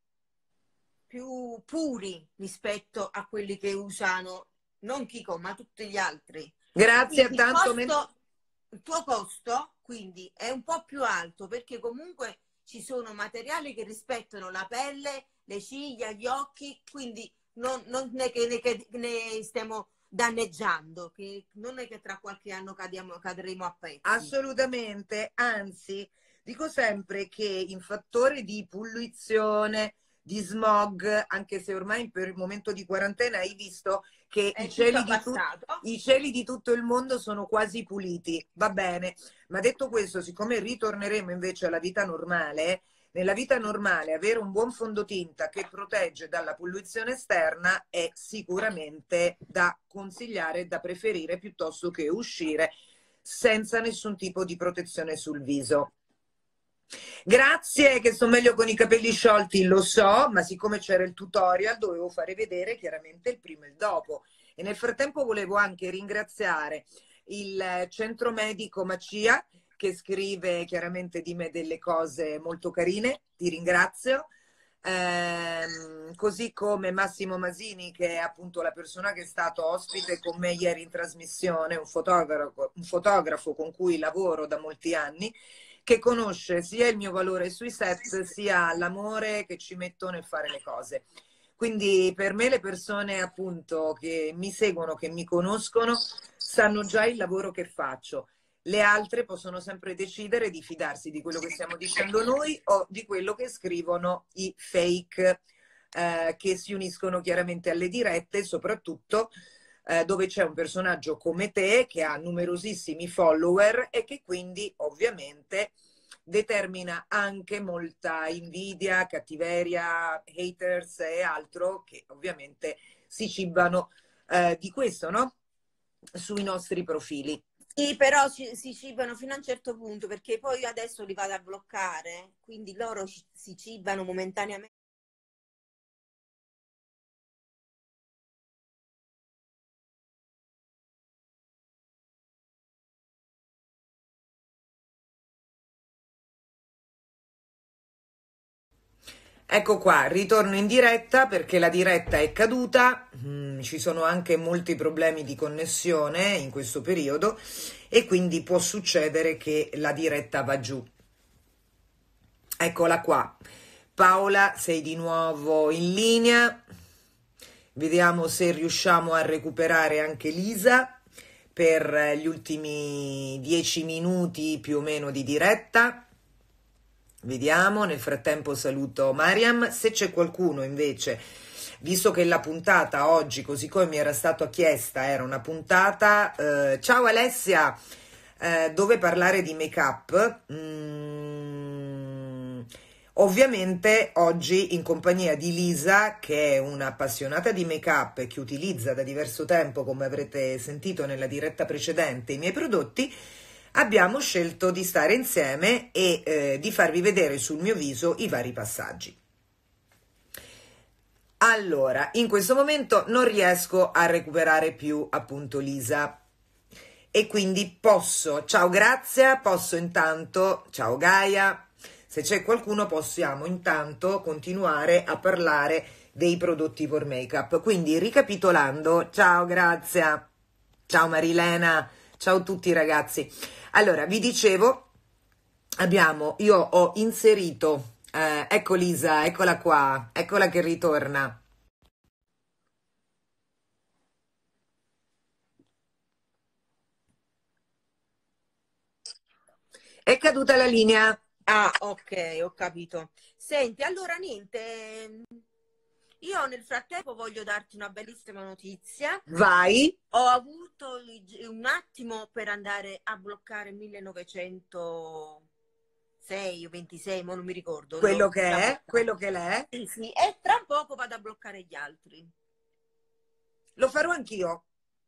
più puri rispetto a quelli che usano non Kiko, ma tutti gli altri. Grazie a Quindi il tanto. Men- costo, il tuo costo quindi è un po' più alto perché comunque ci sono materiali che rispettano la pelle, le ciglia, gli occhi, quindi non, non è che ne, che ne stiamo danneggiando, che non è che tra qualche anno cadiamo, cadremo a pezzi. Assolutamente, anzi, dico sempre che in fattore di poluizione, di smog, anche se ormai per il momento di quarantena hai visto che i È tutto cieli di, tu- abbassato. i cieli di tutto il mondo sono quasi puliti, va bene, ma detto questo, siccome ritorneremo invece alla vita normale, nella vita normale avere un buon fondotinta che protegge dalla polluzione esterna è sicuramente da consigliare, da preferire piuttosto che uscire senza nessun tipo di protezione sul viso. Grazie, che sto meglio con i capelli sciolti, lo so, ma siccome c'era il tutorial dovevo fare vedere chiaramente il prima e il dopo. E nel frattempo volevo anche ringraziare il centro medico Macia che scrive chiaramente di me delle cose molto carine, ti ringrazio. Ehm, così come Massimo Masini, che è appunto la persona che è stato ospite con me ieri in trasmissione, un fotografo, un fotografo con cui lavoro da molti anni, che conosce sia il mio valore sui set, sia l'amore che ci metto nel fare le cose. Quindi per me le persone appunto che mi seguono, che mi conoscono, sanno già il lavoro che faccio. Le altre possono sempre decidere di fidarsi di quello che stiamo dicendo noi o di quello che scrivono i fake eh, che si uniscono chiaramente alle dirette, soprattutto eh, dove c'è un personaggio come te che ha numerosissimi follower e che quindi ovviamente determina anche molta invidia, cattiveria, haters e altro che ovviamente si cibano eh, di questo, no? Sui nostri profili. Sì, però ci- si cibano fino a un certo punto perché poi io adesso li vado a bloccare, quindi loro ci- si cibano momentaneamente. Ecco qua, ritorno in diretta perché la diretta è caduta, mm, ci sono anche molti problemi di connessione in questo periodo e quindi può succedere che la diretta va giù. Eccola qua. Paola, sei di nuovo in linea. Vediamo se riusciamo a recuperare anche Lisa per gli ultimi dieci minuti più o meno di diretta. Vediamo, nel frattempo saluto Mariam. Se c'è qualcuno invece, visto che la puntata oggi, così come mi era stato chiesta, era una puntata, eh, ciao Alessia, eh, dove parlare di make-up, mm, ovviamente oggi in compagnia di Lisa, che è un'appassionata di make-up e che utilizza da diverso tempo, come avrete sentito nella diretta precedente, i miei prodotti. Abbiamo scelto di stare insieme e eh, di farvi vedere sul mio viso i vari passaggi. Allora, in questo momento non riesco a recuperare più appunto Lisa e quindi posso, ciao Grazia, posso intanto, ciao Gaia, se c'è qualcuno possiamo intanto continuare a parlare dei prodotti for make-up. Quindi ricapitolando, ciao Grazia, ciao Marilena, ciao a tutti ragazzi. Allora, vi dicevo, abbiamo, io ho inserito, eh, ecco Lisa, eccola qua, eccola che ritorna. È caduta la linea. Ah, ok, ho capito. Senti, allora niente, io nel frattempo voglio darti una bellissima notizia. Vai. Ho avuto il- un attimo per andare a bloccare millenovecentosei o ventisei, ma non mi ricordo. Quello l'ho che già è, bloccato. quello che l'è, Sì, sì, e tra poco vado a bloccare gli altri. lo farò anch'io.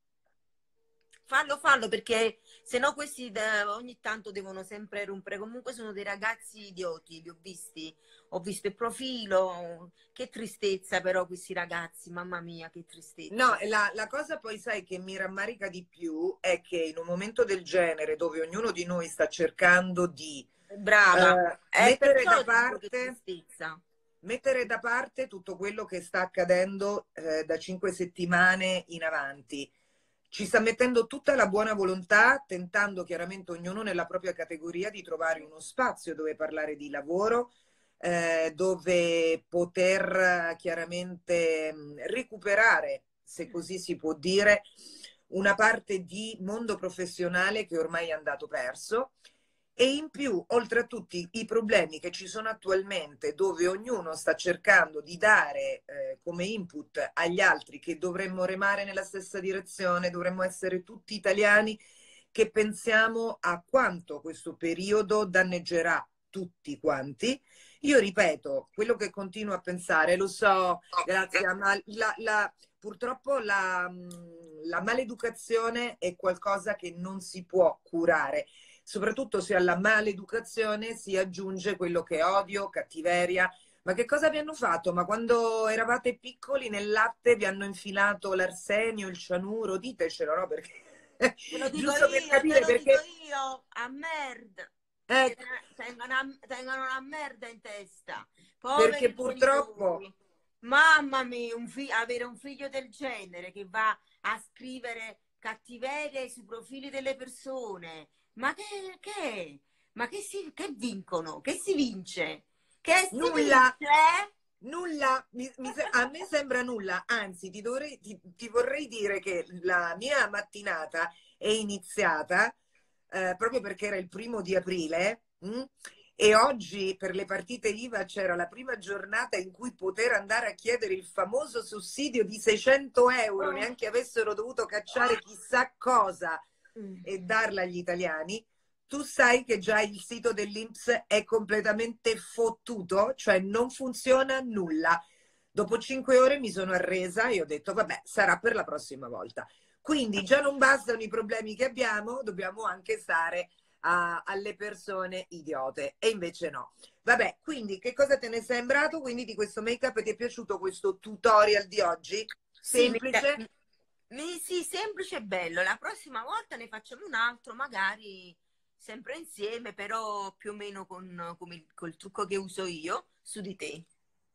Fallo, fallo, perché se no questi da- ogni tanto devono sempre rompere. Comunque sono dei ragazzi idioti, li ho visti. Ho visto il profilo. Che tristezza però questi ragazzi, mamma mia, che No, tristezza. la, la cosa poi sai che mi rammarica di più è che in un momento del genere dove ognuno di noi sta cercando di Brava, eh, è mettere da perciò ti dico che parte tristezza. mettere da parte tutto quello che sta accadendo eh, da cinque settimane in avanti. Ci sta mettendo tutta la buona volontà, tentando chiaramente ognuno nella propria categoria di trovare uno spazio dove parlare di lavoro, eh, dove poter eh, chiaramente mh, recuperare, se così si può dire, una parte di mondo professionale che ormai è andato perso. E in più, oltre a tutti i problemi che ci sono attualmente, dove ognuno sta cercando di dare eh, come input agli altri che dovremmo remare nella stessa direzione, dovremmo essere tutti italiani, che pensiamo a quanto questo periodo danneggerà tutti quanti. Io ripeto, quello che continuo a pensare, lo so, grazie, ma la, la, purtroppo la, la maleducazione è qualcosa che non si può curare, soprattutto se alla maleducazione si aggiunge quello che è odio, cattiveria. Ma che cosa vi hanno fatto? Ma quando eravate piccoli nel latte vi hanno infilato l'arsenio, il cianuro? Ditecelo, no? Perché Te lo dico giusto per io, te capire lo dico perché io, a merda. Che ecco, tengono, a- tengono una merda in testa. perché Poveri purtroppo genitori. Mamma mia, un fi- avere un figlio del genere che va a scrivere cattiveria sui profili delle persone. Ma che, che? Ma che, si, che vincono? Che si vince? Che si nulla. vince? Nulla, mi- mi se- a me sembra nulla, anzi ti, dovrei- ti- ti vorrei dire che la mia mattinata è iniziata eh, proprio perché era il primo di aprile mh? E oggi per le partite I V A c'era la prima giornata in cui poter andare a chiedere il famoso sussidio di seicento euro, Oh. neanche avessero dovuto cacciare chissà cosa Mm. e darla agli italiani. Tu sai che già il sito dell'I N P S è completamente fottuto, cioè non funziona nulla. Dopo cinque ore mi sono arresa e ho detto, vabbè, sarà per la prossima volta. Quindi già non bastano i problemi che abbiamo, dobbiamo anche stare a- alle persone idiote. E invece no. Vabbè, quindi che cosa te ne è sembrato? Quindi di questo make-up ti è piaciuto questo tutorial di oggi? Sì, mi- Semplice? mi- sì, semplice e bello. La prossima volta ne facciamo un altro, magari sempre insieme, però più o meno con, come il- col trucco che uso io su di te.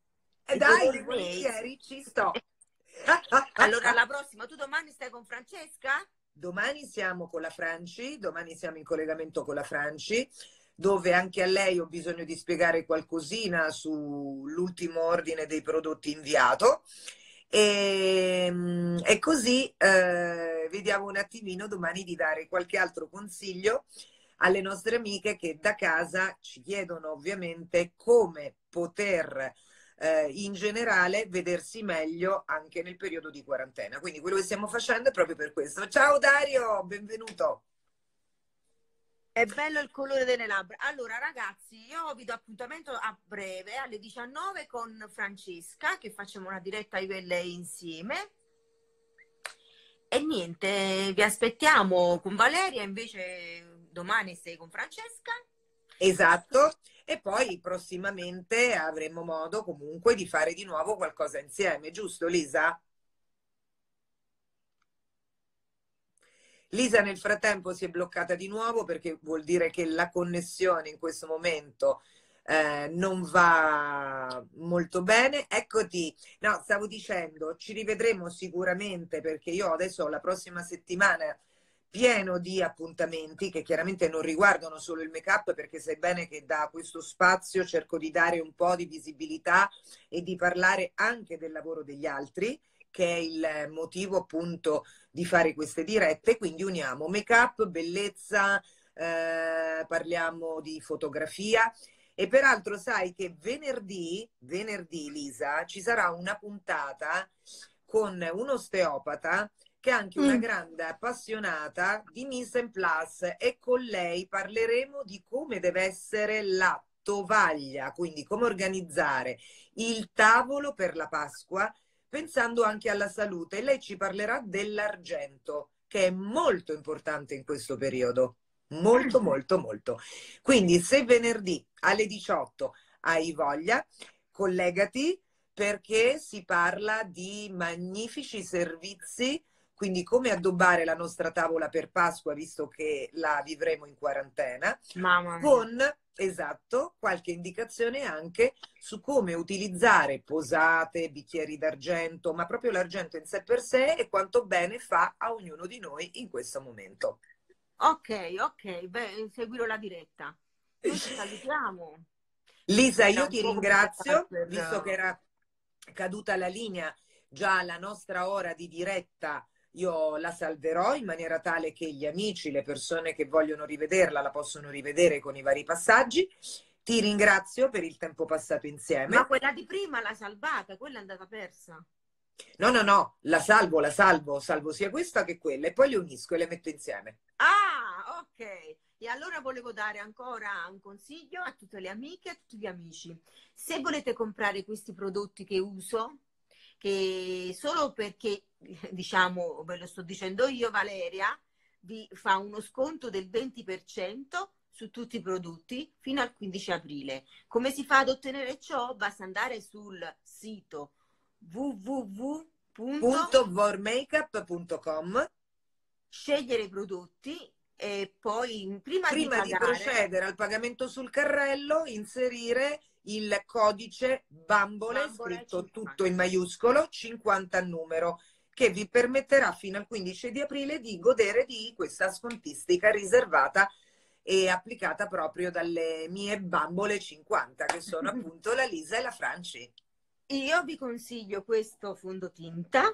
E I dai, colori miei. volentieri, ci sto. Allora, alla prossima, tu domani stai con Francesca? Domani siamo con la Franci, domani siamo in collegamento con la Franci, dove anche a lei ho bisogno di spiegare qualcosina sull'ultimo ordine dei prodotti inviato. E, e così eh, vediamo un attimino domani di dare qualche altro consiglio alle nostre amiche che da casa ci chiedono ovviamente come poter eh, in generale vedersi meglio anche nel periodo di quarantena. Quindi quello che stiamo facendo è proprio per questo. Ciao Dario, benvenuto. È bello il colore delle labbra. Allora, ragazzi, io vi do appuntamento a breve alle diciannove con Francesca, che facciamo una diretta io e lei insieme. E niente, vi aspettiamo con Valeria, invece domani sei con Francesca. Esatto, e poi prossimamente avremo modo comunque di fare di nuovo qualcosa insieme, giusto Lisa? Lisa nel frattempo si è bloccata di nuovo perché vuol dire che la connessione in questo momento eh, non va molto bene. Eccoti, no, stavo dicendo, ci rivedremo sicuramente perché io adesso ho la prossima settimana pieno di appuntamenti che chiaramente non riguardano solo il make-up, perché sai bene che da questo spazio cerco di dare un po' di visibilità e di parlare anche del lavoro degli altri, che è il motivo appunto di fare queste dirette. Quindi uniamo make-up, bellezza, eh, parliamo di fotografia. E peraltro sai che venerdì, venerdì Lisa, ci sarà una puntata con un osteopata che è anche una Mm. grande appassionata di mise en place, e con lei parleremo di come deve essere la tovaglia, quindi come organizzare il tavolo per la Pasqua, pensando anche alla salute. E lei ci parlerà dell'argento, che è molto importante in questo periodo. Molto, molto, molto. Quindi se venerdì alle diciotto hai voglia, collegati perché si parla di magnifici servizi, quindi come addobbare la nostra tavola per Pasqua, visto che la vivremo in quarantena, Mamma mia. con, esatto, qualche indicazione anche su come utilizzare posate, bicchieri d'argento, ma proprio l'argento in sé per sé e quanto bene fa a ognuno di noi in questo momento. Ok, ok, beh, seguirò la diretta. Noi ci salutiamo. Lisa, Era io un ti po' complicato ringrazio, visto che per... era caduta la linea già alla nostra ora di diretta. Io la salverò in maniera tale che gli amici, le persone che vogliono rivederla, la possono rivedere con i vari passaggi. Ti ringrazio per il tempo passato Ma insieme. quella di prima l'ha salvata, quella è andata persa. No, no, no, la salvo, la salvo, salvo sia questa che quella e poi le unisco e le metto insieme. Ah, ok. E allora volevo dare ancora un consiglio a tutte le amiche e a tutti gli amici. Se volete comprare questi prodotti che uso, che solo perché, diciamo, ve lo sto dicendo io, Valeria, vi fa uno sconto del venti per cento su tutti i prodotti fino al quindici aprile. Come si fa ad ottenere ciò? Basta andare sul sito w w w punto vormakeup punto com. scegliere i prodotti e poi prima di Prima di pagare procedere al pagamento sul carrello, inserire il codice Bambole, bambola scritto cinquanta. tutto in maiuscolo, cinquanta al numero, che vi permetterà fino al quindici di aprile di godere di questa scontistica riservata e applicata proprio dalle mie Bambole cinquanta, che sono appunto la Lisa e la Franci. Io vi consiglio questo fondotinta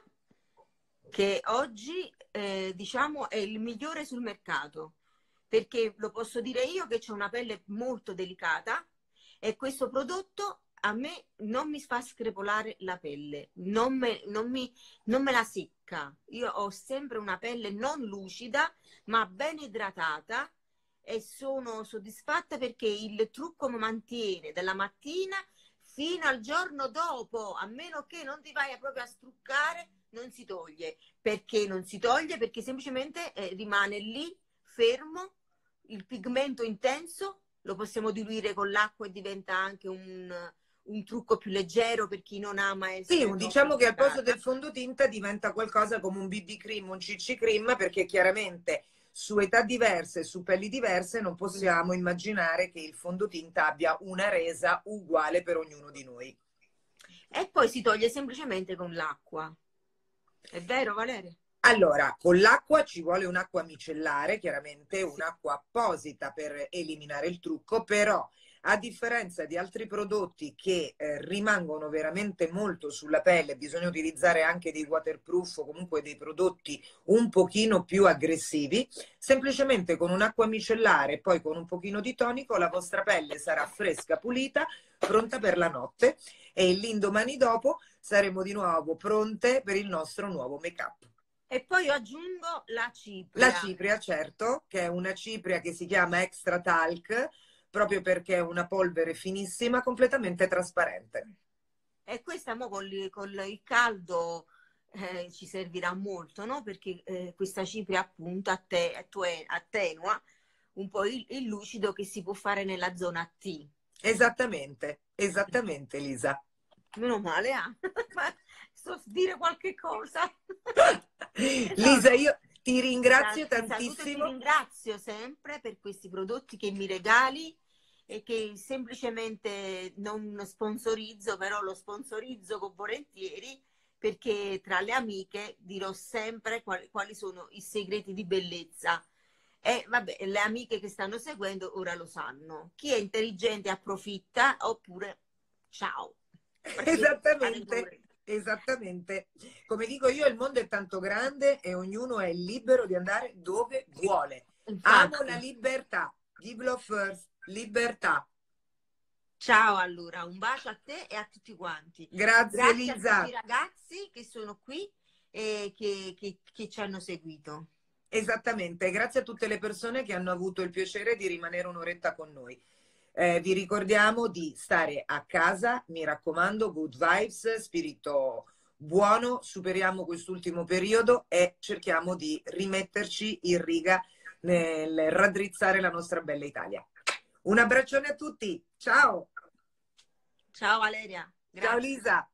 che oggi eh, diciamo è il migliore sul mercato, perché lo posso dire io che ho una pelle molto delicata e questo prodotto a me non mi fa screpolare la pelle, non me, non mi, non me la secca. Io ho sempre una pelle non lucida ma ben idratata e sono soddisfatta perché il trucco mi mantiene dalla mattina fino al giorno dopo, a meno che non ti vai proprio a struccare, non si toglie. Perché non si toglie? Perché semplicemente eh, rimane lì fermo, il pigmento intenso, lo possiamo diluire con l'acqua e diventa anche un, un trucco più leggero per chi non ama Sì, essere troppo diciamo che al posto idratata. del fondotinta diventa qualcosa come un B B cream, un C C cream, perché chiaramente su età diverse, su pelli diverse, non possiamo immaginare che il fondotinta abbia una resa uguale per ognuno di noi. E poi si toglie semplicemente con l'acqua. È vero, Valeria? Allora, con l'acqua ci vuole un'acqua micellare, chiaramente Sì. un'acqua apposita per eliminare il trucco, però a differenza di altri prodotti che eh, rimangono veramente molto sulla pelle, bisogna utilizzare anche dei waterproof o comunque dei prodotti un pochino più aggressivi, semplicemente con un'acqua micellare e poi con un pochino di tonico la vostra pelle sarà fresca, pulita, pronta per la notte e l'indomani dopo saremo di nuovo pronte per il nostro nuovo make-up. E poi io aggiungo la La cipria. cipria, certo, che è una cipria che si chiama Extra Talc, proprio perché è una polvere finissima, completamente trasparente. E questa mo con, il- con il caldo eh, ci servirà molto, no? Perché eh, questa cipria appunto atte- attue- attenua un po' il, il lucido che si può fare nella zona T. Esattamente, esattamente, Lisa. Meno male, ah. Ma so dire qualche cosa. No, Lisa, no. io ti Ti ringrazio sa- ti saluto e ti tantissimo. ringrazio sempre per questi prodotti che mi regali e che semplicemente non sponsorizzo, però lo sponsorizzo con volentieri perché tra le amiche dirò sempre quali, quali sono i segreti di bellezza. E vabbè, le amiche che stanno seguendo ora lo sanno. Chi è intelligente approfitta oppure ciao. Perché fare Esattamente, pure. esattamente. Come dico io, il mondo è tanto grande e ognuno è libero di andare dove vuole. Amo la Infatti. libertà. Give love first. Libertà. Ciao allora, un bacio a te e a tutti quanti. Grazie, Grazie a tutti i Lisa. ragazzi che sono qui e che, che- che ci hanno seguito. Esattamente, grazie a tutte le persone che hanno avuto il piacere di rimanere un'oretta con noi. Eh, vi ricordiamo di stare a casa, mi raccomando, good vibes, spirito buono, superiamo quest'ultimo periodo e cerchiamo di rimetterci in riga nel raddrizzare la nostra bella Italia. Un abbraccione a tutti, ciao! Ciao Valeria, Ciao grazie. Lisa!